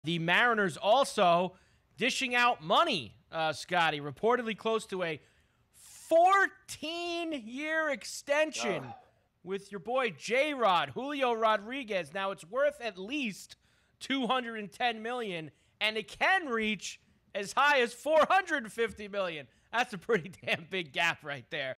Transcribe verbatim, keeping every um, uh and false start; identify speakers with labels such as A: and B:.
A: The Mariners also dishing out money, uh, Scotty, reportedly close to a fourteen-year extension
B: Oh.
A: with your boy J-Rod, Julio Rodriguez. Now, it's worth at least two hundred ten million dollars, and it can reach as high as four hundred fifty million dollars. That's a pretty damn big gap right there.